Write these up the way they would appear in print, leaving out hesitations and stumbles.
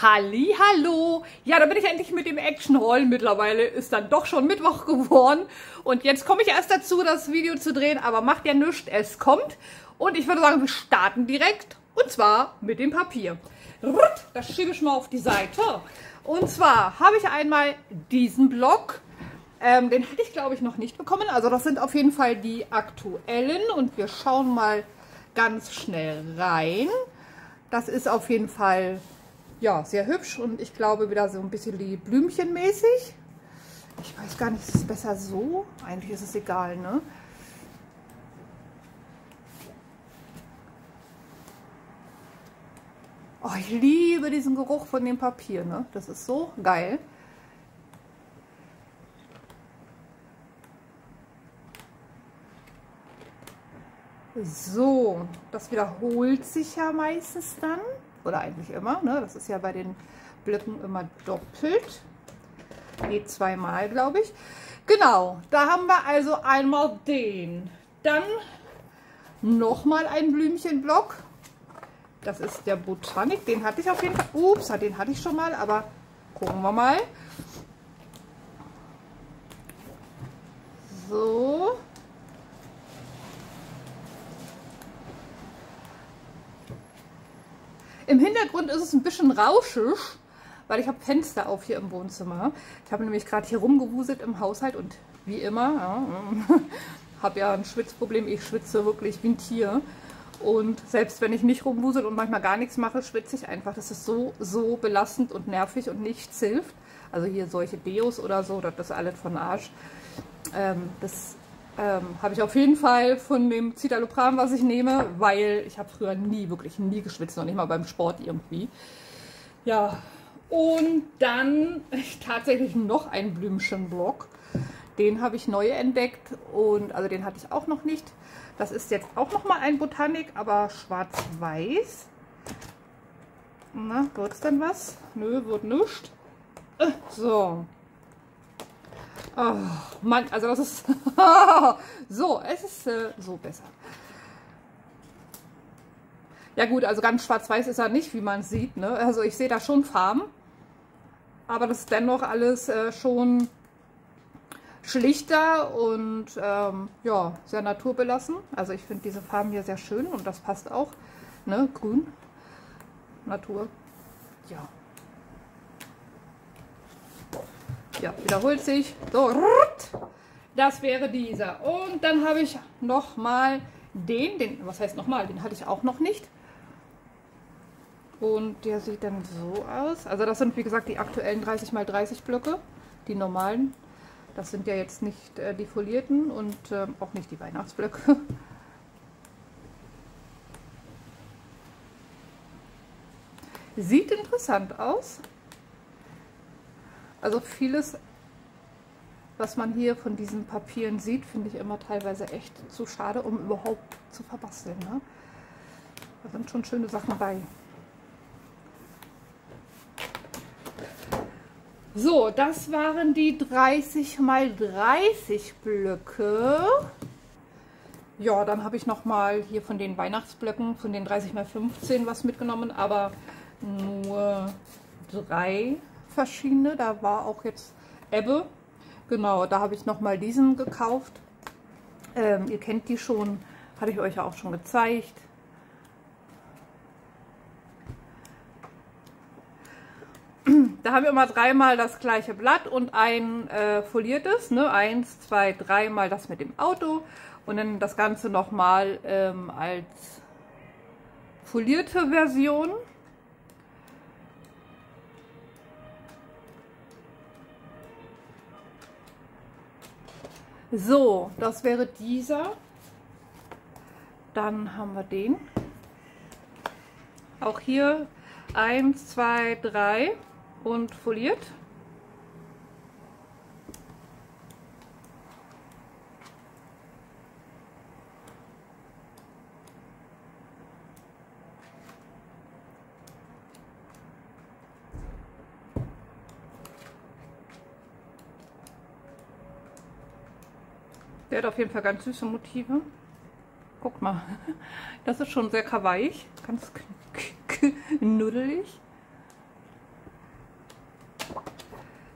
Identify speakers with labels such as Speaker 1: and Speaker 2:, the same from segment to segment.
Speaker 1: Hallihallo! Ja, da bin ich endlich mit dem Action-Haul. Mittlerweile ist dann doch schon Mittwoch geworden. Und jetzt komme ich erst dazu, das Video zu drehen. Aber macht ja nichts, es kommt. Und ich würde sagen, wir starten direkt. Und zwar mit dem Papier. Das schiebe ich mal auf die Seite. Und zwar habe ich einmal diesen Block. Den hatte ich, glaube ich, noch nicht bekommen. Also das sind auf jeden Fall die aktuellen. Und wir schauen mal ganz schnell rein. Das ist auf jeden Fall... ja, sehr hübsch und ich glaube wieder so ein bisschen die Blümchenmäßig. Ich weiß gar nicht, ist es besser so? Eigentlich ist es egal, ne? Oh, ich liebe diesen Geruch von dem Papier, ne? Das ist so geil. So, das wiederholt sich ja meistens dann. Oder eigentlich immer, ne? Das ist ja bei den Blöcken immer doppelt. Nee, zweimal, glaube ich. Genau, da haben wir also einmal den. Dann nochmal ein Blümchenblock. Das ist der Botanik. Den hatte ich auf jeden Fall. Ups, den hatte ich schon mal, aber gucken wir mal. So. Im Hintergrund ist es ein bisschen rauschig, weil ich habe Fenster auf hier im Wohnzimmer. Ich habe nämlich gerade hier rumgewuselt im Haushalt und wie immer, ja, habe ja ein Schwitzproblem. Ich schwitze wirklich wie ein Tier. Und selbst wenn ich nicht rumwusel und manchmal gar nichts mache, schwitze ich einfach. Das ist so belastend und nervig und nichts hilft. Also hier solche Deos oder so, das ist alles von Arsch. Das habe ich auf jeden Fall von dem Citalopram, was ich nehme, weil ich habe früher wirklich nie geschwitzt, noch nicht mal beim Sport irgendwie. Ja, und dann tatsächlich noch ein Blümchenblock. Den habe ich neu entdeckt und also den hatte ich auch noch nicht. Das ist jetzt auch noch mal ein Botanik, aber schwarz-weiß. Na, wird's denn was? Nö, wird nichts. So. Oh, Mann, also das ist so, es ist so besser. Ja gut, also ganz schwarz-weiß ist er nicht, wie man sieht, ne? Also ich sehe da schon Farben, aber das ist dennoch alles schon schlichter und ja, sehr naturbelassen. Also ich finde diese Farben hier sehr schön und das passt auch, ne? Grün, Natur, ja. Ja, wiederholt sich. So, das wäre dieser. Und dann habe ich noch mal den, was heißt nochmal, den hatte ich auch noch nicht. Und der sieht dann so aus. Also das sind wie gesagt die aktuellen 30×30 Blöcke, die normalen. Das sind ja jetzt nicht die folierten und auch nicht die Weihnachtsblöcke. Sieht interessant aus. Also vieles, was man hier von diesen Papieren sieht, finde ich immer teilweise echt zu schade, um überhaupt zu verbasteln. Ne? Da sind schon schöne Sachen bei. So, das waren die 30×30 Blöcke. Ja, dann habe ich noch mal hier von den Weihnachtsblöcken, von den 30×15 was mitgenommen, aber nur 3 verschiedene. Da war auch jetzt Ebbe. Genau, da habe ich noch mal diesen gekauft. Ihr kennt die schon, hatte ich euch ja auch schon gezeigt. Da haben wir immer 3-mal das gleiche Blatt und ein foliertes, ne? 1, 2, 3-mal das mit dem Auto und dann das Ganze noch mal als folierte Version. So, das wäre dieser. Dann haben wir den. Auch hier 1, 2, 3 und foliert. Der hat auf jeden Fall ganz süße Motive. Guck mal, das ist schon sehr kawaii, ganz knuddelig.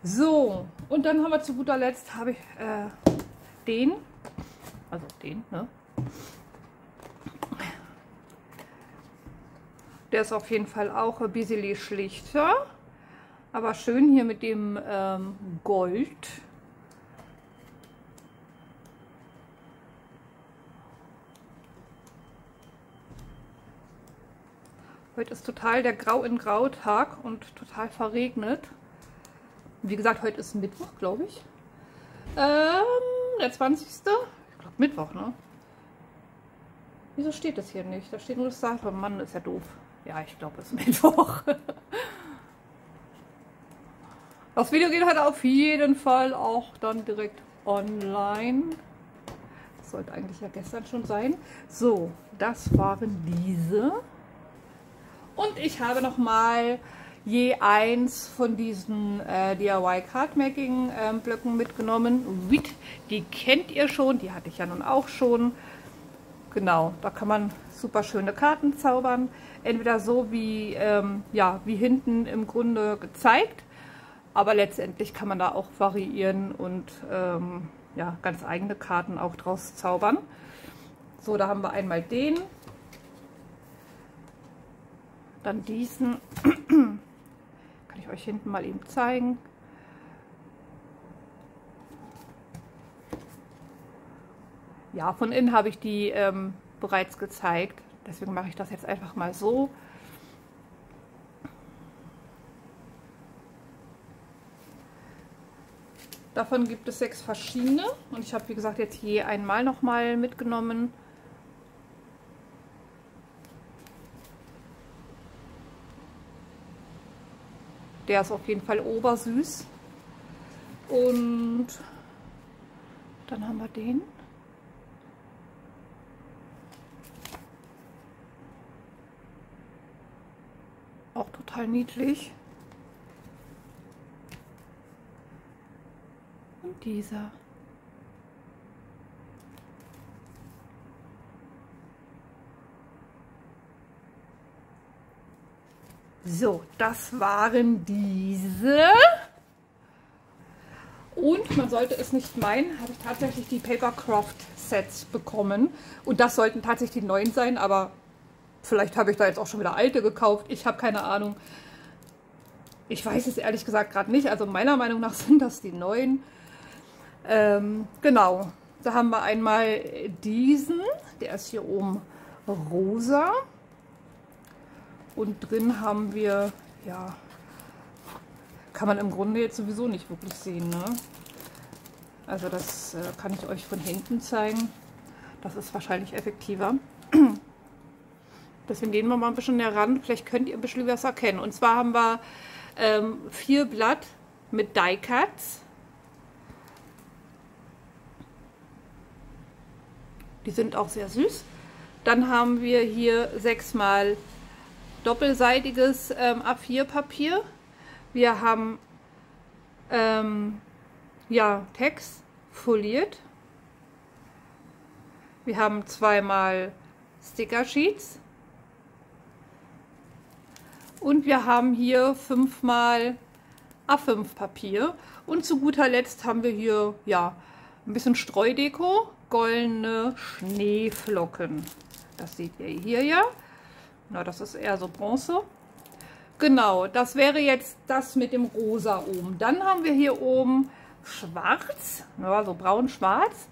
Speaker 1: So, und dann haben wir zu guter Letzt, habe ich den, ne? Der ist auf jeden Fall auch ein bisschen schlichter, aber schön hier mit dem Gold. Heute ist total der Grau in Grau Tag und total verregnet. Wie gesagt, heute ist Mittwoch, glaube ich. Der 20. Ich glaube Mittwoch, ne? Wieso steht das hier nicht? Da steht nur das Datum. Mann, ist ja doof. Ja, ich glaube, es ist Mittwoch. Das Video geht heute auf jeden Fall auch dann direkt online. Das sollte eigentlich ja gestern schon sein. So, das waren diese. Und ich habe noch mal je eins von diesen DIY Cardmaking Blöcken mitgenommen. Die kennt ihr schon, die hatte ich ja nun auch schon. Genau, da kann man super schöne Karten zaubern. Entweder so wie, ja, wie hinten im Grunde gezeigt, aber letztendlich kann man da auch variieren und ja, ganz eigene Karten auch draus zaubern. So, da haben wir einmal den. Dann diesen, kann ich euch hinten mal eben zeigen. Ja, von innen habe ich die bereits gezeigt, deswegen mache ich das jetzt einfach mal so. Davon gibt es 6 verschiedene und ich habe, wie gesagt, jetzt je einmal nochmal mitgenommen. Der ist auf jeden Fall obersüß. Und dann haben wir den. Auch total niedlich. Und dieser. So, das waren diese. Und man sollte es nicht meinen, habe ich tatsächlich die Papercraft Sets bekommen. Und das sollten tatsächlich die neuen sein, aber vielleicht habe ich da jetzt auch schon wieder alte gekauft. Ich habe keine Ahnung. Ich weiß es ehrlich gesagt gerade nicht. Also meiner Meinung nach sind das die neuen. Genau, da haben wir einmal diesen. Der ist hier oben rosa. Und drin haben wir, ja, kann man im Grunde jetzt sowieso nicht wirklich sehen, ne? Also das kann ich euch von hinten zeigen. Das ist wahrscheinlich effektiver. Deswegen gehen wir mal ein bisschen näher ran. Vielleicht könnt ihr ein bisschen was erkennen. Und zwar haben wir 4 Blatt mit Die Cuts. Die sind auch sehr süß. Dann haben wir hier 6 mal doppelseitiges A4-Papier. Wir haben ja, Text foliert. Wir haben 2 mal Sticker Sheets. Und wir haben hier 5 mal A5 Papier. Und zu guter Letzt haben wir hier ja ein bisschen Streudeko, goldene Schneeflocken. Das seht ihr hier ja. Na, das ist eher so Bronze. Genau, das wäre jetzt das mit dem Rosa oben. Dann haben wir hier oben Schwarz, ja, so braun-schwarz.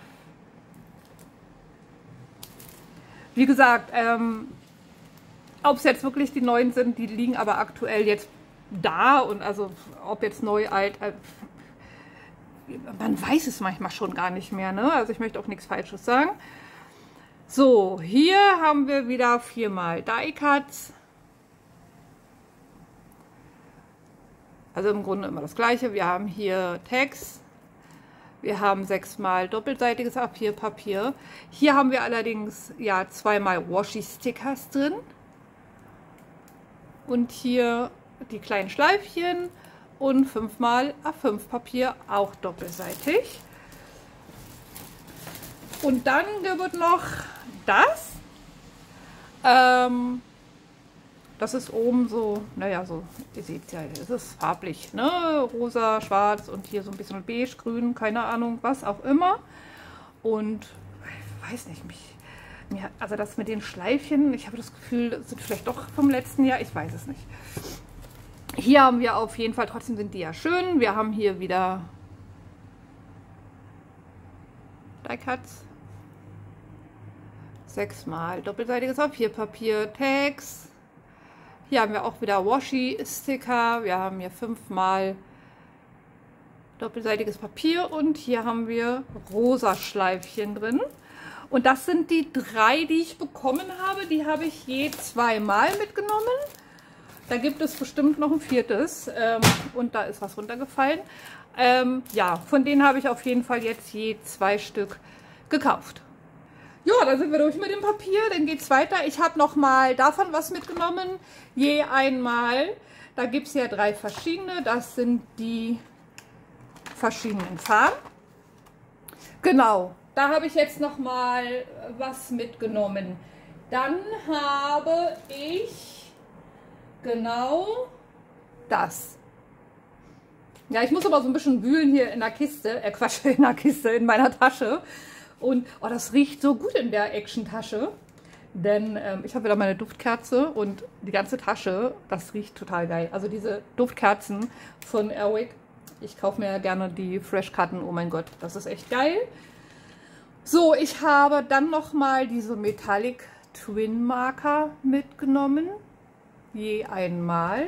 Speaker 1: Wie gesagt, ob es jetzt wirklich die neuen sind, die liegen aber aktuell jetzt da. Und also ob jetzt neu, alt, man weiß es manchmal schon gar nicht mehr, ne? Also ich möchte auch nichts Falsches sagen. So, hier haben wir wieder 4 mal Die Cuts. Also im Grunde immer das gleiche. Wir haben hier Text. Wir haben 6 mal doppelseitiges A4-Papier. Hier haben wir allerdings ja 2 mal Washi-Stickers drin. Und hier die kleinen Schleifchen und 5 mal A5-Papier, auch doppelseitig. Und dann wird noch das. Das ist oben so, naja, so, ihr seht ja, es ist farblich, ne? Rosa, schwarz und hier so ein bisschen beige, grün, keine Ahnung, was auch immer. Und ich weiß nicht, also das mit den Schleifchen, ich habe das Gefühl, das sind vielleicht doch vom letzten Jahr, ich weiß es nicht. Hier haben wir auf jeden Fall, trotzdem sind die ja schön. Wir haben hier wieder Die Cuts. 6-mal doppelseitiges Papierpapier, Tags. Hier haben wir auch wieder Washi-Sticker. Wir haben hier 5-mal doppelseitiges Papier und hier haben wir rosa Schleifchen drin. Und das sind die 3, die ich bekommen habe. Die habe ich je 2-mal mitgenommen. Da gibt es bestimmt noch ein 4. Und da ist was runtergefallen. Ja, von denen habe ich auf jeden Fall jetzt je 2 Stück gekauft. Ja, dann sind wir durch mit dem Papier, dann geht es weiter. Ich habe noch mal davon was mitgenommen, je einmal. Da gibt es ja 3 verschiedene, das sind die verschiedenen Farben. Genau, da habe ich jetzt noch mal was mitgenommen. Dann habe ich genau das. Ja, ich muss aber so ein bisschen wühlen hier in der Kiste, Quatsch, in der Kiste, in meiner Tasche. Und oh, das riecht so gut in der Action-Tasche, denn ich habe wieder meine Duftkerze und die ganze Tasche, das riecht total geil. Also diese Duftkerzen von Airwick, ich kaufe mir ja gerne die Fresh-Karten, oh mein Gott, das ist echt geil. So, ich habe dann nochmal diese Metallic Twin Marker mitgenommen, je einmal.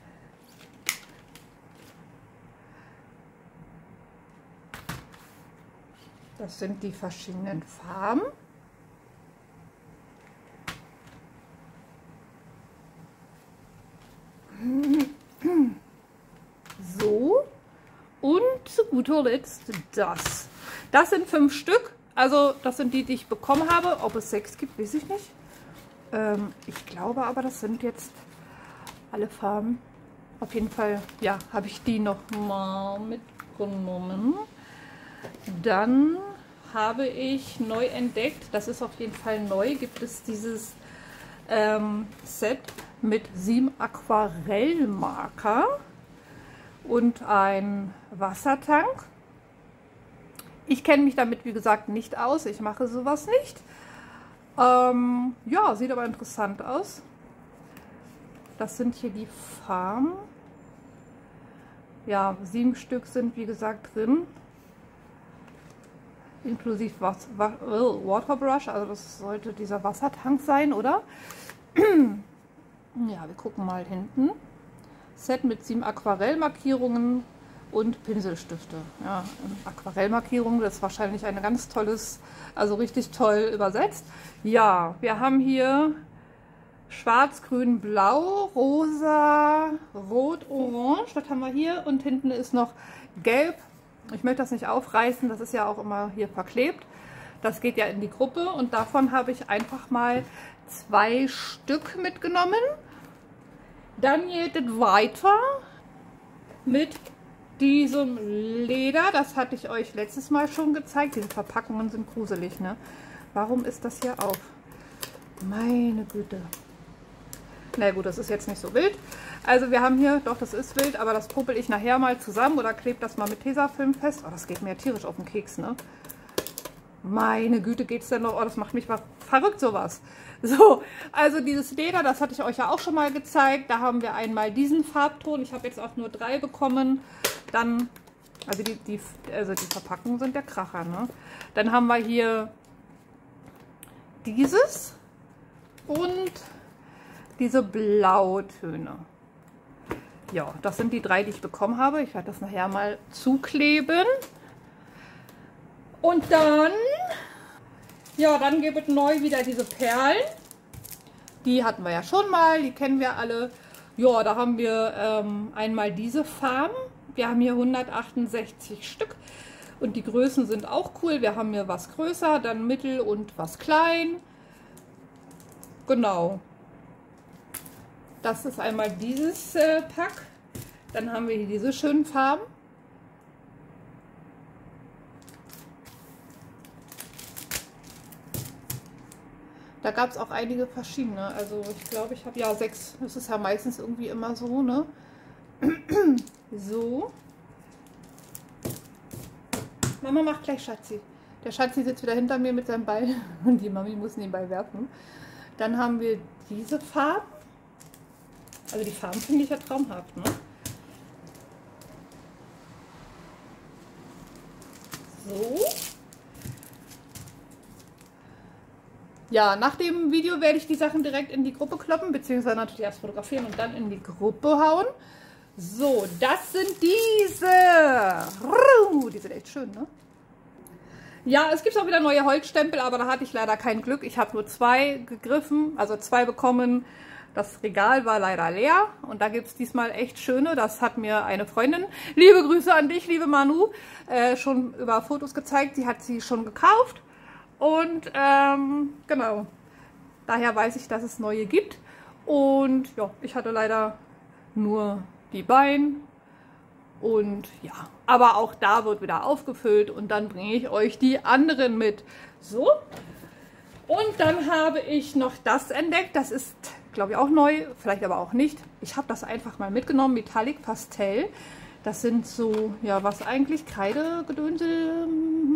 Speaker 1: Das sind die verschiedenen Farben. So. Und zu guter Letzt das. Das sind 5 Stück. Also das sind die, die ich bekommen habe. Ob es 6 gibt, weiß ich nicht. Ich glaube aber, das sind jetzt alle Farben. Auf jeden Fall, ja, habe ich die noch mal mitgenommen. Dann habe ich neu entdeckt, das ist auf jeden Fall neu, gibt es dieses Set mit 7 Aquarellmarker und ein Wassertank. Ich kenne mich damit, wie gesagt, nicht aus. Ich mache sowas nicht. Ja, sieht aber interessant aus. Das sind hier die Farben. Ja, 7 Stück sind, wie gesagt, drin. Inklusive Waterbrush, also das sollte dieser Wassertank sein, oder? Ja, wir gucken mal hinten. Set mit 7 Aquarellmarkierungen und Pinselstifte. Ja, Aquarellmarkierungen, das ist wahrscheinlich ein ganz tolles, also richtig toll übersetzt. Ja, wir haben hier Schwarz, Grün, Blau, Rosa, Rot, Orange. Das haben wir hier und hinten ist noch Gelb. Ich möchte das nicht aufreißen, das ist ja auch immer hier verklebt. Das geht ja in die Gruppe und davon habe ich einfach mal 2 Stück mitgenommen. Dann geht es weiter mit diesem Leder. Das hatte ich euch letztes Mal schon gezeigt. Diese Verpackungen sind gruselig, ne? Warum ist das hier auf? Meine Güte. Na gut, das ist jetzt nicht so wild. Also wir haben hier, doch das ist wild, aber das puppel ich nachher mal zusammen oder klebe das mal mit Tesafilm fest. Oh, das geht mir ja tierisch auf den Keks, ne? Meine Güte, geht's denn noch? Oh, das macht mich mal verrückt, sowas. So, also dieses Leder, das hatte ich euch ja auch schon mal gezeigt. Da haben wir einmal diesen Farbton. Ich habe jetzt auch nur 3 bekommen. Dann, also die Verpackungen sind der Kracher, ne? Dann haben wir hier dieses und diese Blautöne. Ja, das sind die 3, die ich bekommen habe. Ich werde das nachher mal zukleben. Und dann, ja, dann gibt es neu wieder diese Perlen. Die hatten wir ja schon mal, die kennen wir alle. Ja, da haben wir einmal diese Farben. Wir haben hier 168 Stück. Und die Größen sind auch cool. Wir haben hier was größer, dann mittel und was klein. Genau. Das ist einmal dieses Pack. Dann haben wir hier diese schönen Farben. Da gab es auch einige verschiedene. Also ich glaube, ich habe ja 6. Das ist ja meistens irgendwie immer so, ne? So. Mama macht gleich Schatzi. Der Schatzi sitzt wieder hinter mir mit seinem Ball und die Mami muss nebenbei werfen. Dann haben wir diese Farben. Also die Farben finde ich ja traumhaft, ne? So. Ja, nach dem Video werde ich die Sachen direkt in die Gruppe kloppen, beziehungsweise natürlich erst fotografieren und dann in die Gruppe hauen. So, das sind diese. Die sind echt schön, ne? Ja, es gibt auch wieder neue Holzstempel, aber da hatte ich leider kein Glück. Ich habe nur 2 gegriffen, also 2 bekommen. Das Regal war leider leer und da gibt es diesmal echt schöne. Das hat mir eine Freundin, liebe Grüße an dich, liebe Manu, schon über Fotos gezeigt. Sie hat sie schon gekauft und genau, daher weiß ich, dass es neue gibt. Und ja, ich hatte leider nur die beiden und ja, aber auch da wird wieder aufgefüllt und dann bringe ich euch die anderen mit. So, und dann habe ich noch das entdeckt, das ist, glaube ich, auch neu, vielleicht aber auch nicht. Ich habe das einfach mal mitgenommen, Metallic Pastell. Das sind so, ja, was eigentlich? Kreidegedönse?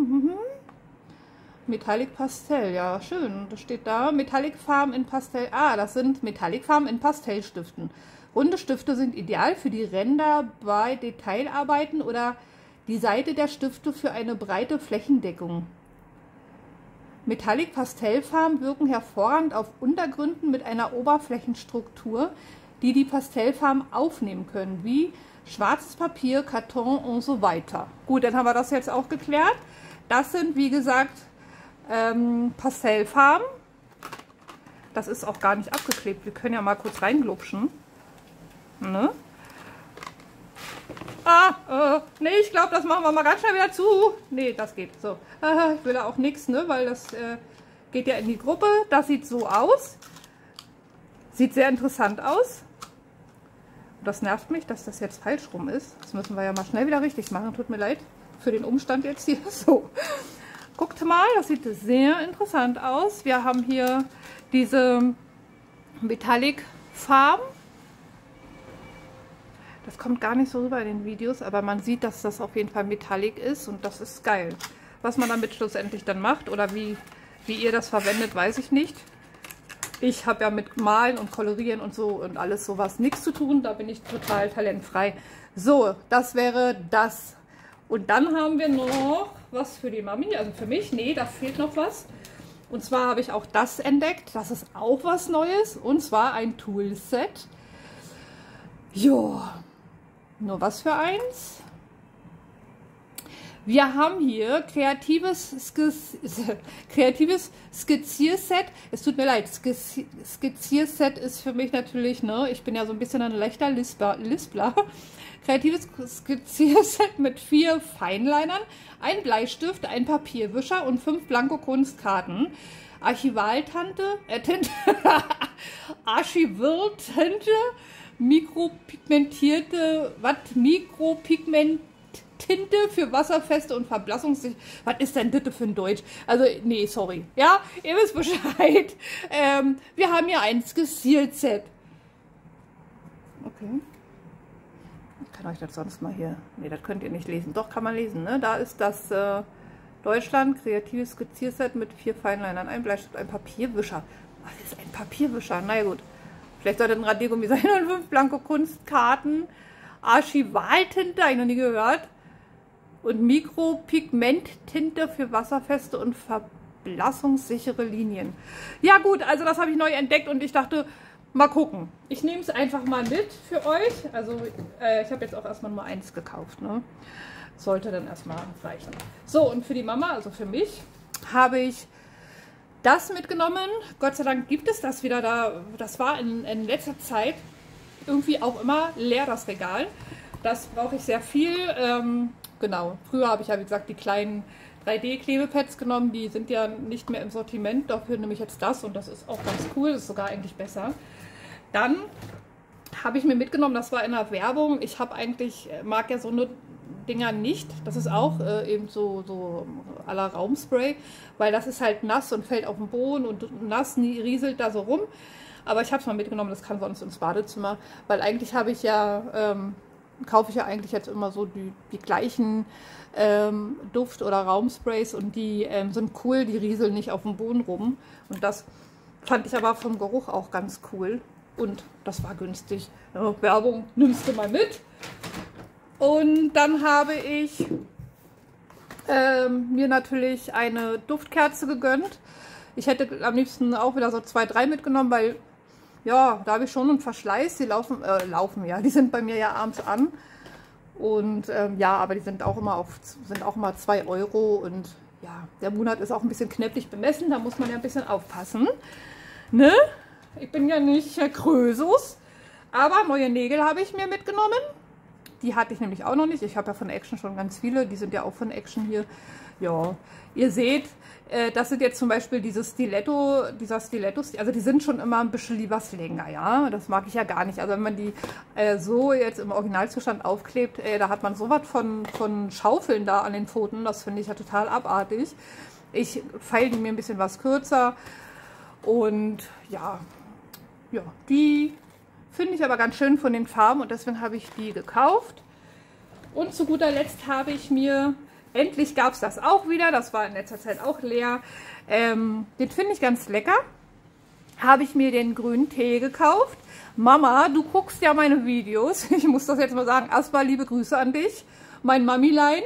Speaker 1: Metallic Pastell, ja, schön. Das steht da, Metallic Farben in Pastell. Ah, das sind Metallic Farben in Pastellstiften. Runde Stifte sind ideal für die Ränder bei Detailarbeiten oder die Seite der Stifte für eine breite Flächendeckung. Metallic Pastellfarben wirken hervorragend auf Untergründen mit einer Oberflächenstruktur, die die Pastellfarben aufnehmen können, wie schwarzes Papier, Karton und so weiter. Gut, dann haben wir das jetzt auch geklärt. Das sind, wie gesagt, Pastellfarben. Das ist auch gar nicht abgeklebt. Wir können ja mal kurz reinglupschen. Ne? Nee, ich glaube, das machen wir mal ganz schnell wieder zu. Nee, das geht so. Ich will da auch nichts, ne, weil das geht ja in die Gruppe. Das sieht so aus. Sieht sehr interessant aus. Das nervt mich, dass das jetzt falsch rum ist. Das müssen wir ja mal schnell wieder richtig machen. Tut mir leid für den Umstand jetzt hier. So, guckt mal, das sieht sehr interessant aus. Wir haben hier diese Metallic Farben. Das kommt gar nicht so rüber in den Videos, aber man sieht, dass das auf jeden Fall Metallic ist und das ist geil. Was man damit schlussendlich dann macht oder wie ihr das verwendet, weiß ich nicht. Ich habe ja mit Malen und Kolorieren und so und alles sowas nichts zu tun, da bin ich total talentfrei. So, das wäre das. Und dann haben wir noch was für die Mami, also für mich. Nee, da fehlt noch was. Und zwar habe ich auch das entdeckt, das ist auch was Neues und zwar ein Toolset. Jo. Nur was für eins? Wir haben hier kreatives Skizzierset. Es tut mir leid, Skizzierset ist für mich natürlich, ne, ich bin ja so ein bisschen ein leichter Lispler. Kreatives Skizzierset mit 4 Feinlinern, ein Bleistift, ein Papierwischer und 5 Blanko-Kunstkarten. Archiviertinte, mikropigmentierte, Mikropigmenttinte für wasserfeste und verblassungssicher. Was ist denn das für ein Deutsch? Also, nee, sorry. Ja, ihr wisst Bescheid. Wir haben hier ein Skizzierset. Okay. Ich kann euch das sonst mal hier... Nee, das könnt ihr nicht lesen. Doch, kann man lesen, ne? Da ist das Deutschland kreatives Skizzierset mit 4 Feinlinern, ein Bleistift, ein Papierwischer. Was ist ein Papierwischer? Na ja, gut. Vielleicht sollte ein Radiergummi sein und 5 Blanko-Kunstkarten. Archivaltinte, habe ich noch nie gehört. Und Mikropigmenttinte für wasserfeste und verblassungssichere Linien. Ja gut, also das habe ich neu entdeckt und ich dachte, mal gucken. Ich nehme es einfach mal mit für euch. Also ich habe jetzt auch erstmal nur 1 gekauft. Ne? Sollte dann erstmal reichen. So, und für die Mama, also für mich, habe ich das mitgenommen. Gott sei Dank gibt es das wieder da. Das war in letzter Zeit irgendwie auch immer leer, das Regal. Das brauche ich sehr viel. Genau, früher habe ich ja, wie gesagt, die kleinen 3D-Klebepads genommen. Die sind ja nicht mehr im Sortiment. Dafür nehme ich jetzt das und das ist auch ganz cool. Das ist sogar eigentlich besser. Dann habe ich mir mitgenommen, das war in der Werbung. Ich habe eigentlich, mag ja so eine Dinger nicht. Das ist auch eben so à la Raumspray, weil das ist halt nass und fällt auf den Boden und nass rieselt da so rum. Aber ich habe es mal mitgenommen, das kann bei uns ins Badezimmer, weil eigentlich habe ich ja, kaufe ich ja eigentlich jetzt immer so die gleichen Duft- oder Raumsprays und die sind cool, die rieseln nicht auf dem Boden rum. Und das fand ich aber vom Geruch auch ganz cool und das war günstig. Ja, Werbung nimmst du mal mit. Und dann habe ich mir natürlich eine Duftkerze gegönnt. Ich hätte am liebsten auch wieder so 2, 3 mitgenommen, weil ja, da habe ich schon einen Verschleiß. Die laufen ja, die sind bei mir ja abends an. Und ja, aber die sind auch immer 2 Euro und ja, der Monat ist auch ein bisschen knäpplich bemessen, da muss man ja ein bisschen aufpassen. Ne? Ich bin ja nicht Krösus, aber neue Nägel habe ich mir mitgenommen. Die hatte ich nämlich auch noch nicht. Ich habe ja von Action schon ganz viele, die sind ja auch von Action hier. Ja, ihr seht, das sind jetzt zum Beispiel dieser Stiletto, also die sind schon immer ein bisschen lieber länger, ja. Das mag ich ja gar nicht. Also wenn man die so jetzt im Originalzustand aufklebt, da hat man sowas von Schaufeln da an den Pfoten. Das finde ich ja total abartig. Ich feile mir ein bisschen was kürzer und ja, die finde ich aber ganz schön von den Farben und deswegen habe ich die gekauft. Und zu guter Letzt habe ich mir, endlich gab es das auch wieder, das war in letzter Zeit auch leer, den finde ich ganz lecker, habe ich mir den grünen Tee gekauft. Mama, du guckst ja meine Videos, ich muss das jetzt mal sagen, erstmal liebe Grüße an dich, mein Mamilein.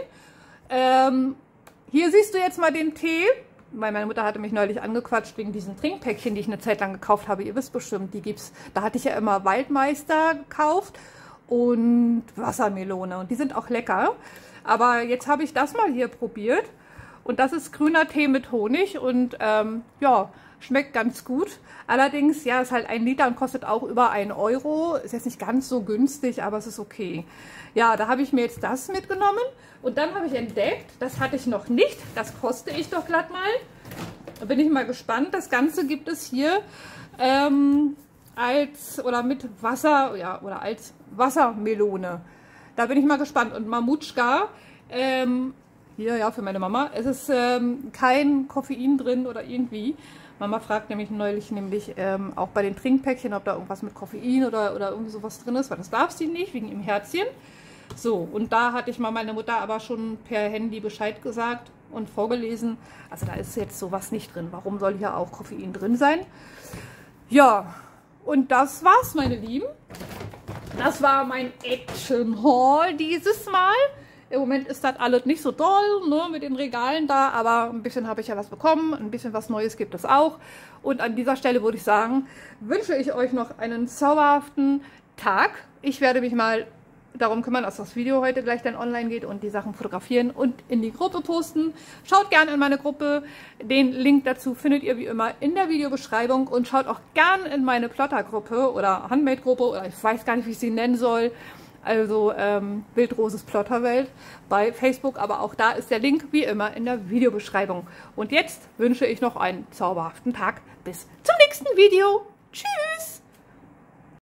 Speaker 1: Hier siehst du jetzt mal den Tee. Weil meine Mutter hatte mich neulich angequatscht wegen diesen Trinkpäckchen, die ich eine Zeit lang gekauft habe. Ihr wisst bestimmt, die gibt's. Da hatte ich ja immer Waldmeister gekauft und Wassermelone. Und die sind auch lecker. Aber jetzt habe ich das mal hier probiert. Und das ist grüner Tee mit Honig. Und ja, schmeckt ganz gut. Allerdings, ja, ist halt 1 Liter und kostet auch über 1 Euro. Ist jetzt nicht ganz so günstig, aber es ist okay. Ja, da habe ich mir jetzt das mitgenommen. Und dann habe ich entdeckt, das hatte ich noch nicht, das koste ich doch glatt mal. Da bin ich mal gespannt. Das Ganze gibt es hier mit Wasser, ja, oder als Wassermelone. Da bin ich mal gespannt. Und Mamutschka, hier, ja, für meine Mama, es ist kein Koffein drin oder irgendwie. Mama fragt nämlich neulich auch bei den Trinkpäckchen, ob da irgendwas mit Koffein oder irgendwie sowas drin ist, weil das darf sie nicht, wegen ihrem Herzchen. So, und da hatte ich mal meine Mutter aber schon per Handy Bescheid gesagt und vorgelesen. Also da ist jetzt sowas nicht drin. Warum soll hier auch Koffein drin sein? Ja, und das war's, meine Lieben. Das war mein Action-Haul dieses Mal. Im Moment ist das alles nicht so doll, ne, mit den Regalen da, aber ein bisschen habe ich ja was bekommen, ein bisschen was Neues gibt es auch. Und an dieser Stelle würde ich sagen, wünsche ich euch noch einen zauberhaften Tag. Ich werde mich mal darum kümmern, dass das Video heute gleich dann online geht und die Sachen fotografieren und in die Gruppe posten. Schaut gerne in meine Gruppe. Den Link dazu findet ihr wie immer in der Videobeschreibung und schaut auch gerne in meine Plotter-Gruppe oder Handmade-Gruppe oder ich weiß gar nicht, wie ich sie nennen soll. Also Wildroses Plotterwelt bei Facebook, aber auch da ist der Link wie immer in der Videobeschreibung. Und jetzt wünsche ich noch einen zauberhaften Tag. Bis zum nächsten Video. Tschüss!